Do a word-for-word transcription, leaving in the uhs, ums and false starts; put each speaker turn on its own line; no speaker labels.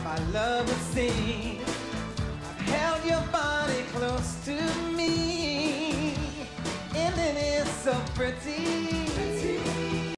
I love to sing. I've held your body close to me, and it is so pretty.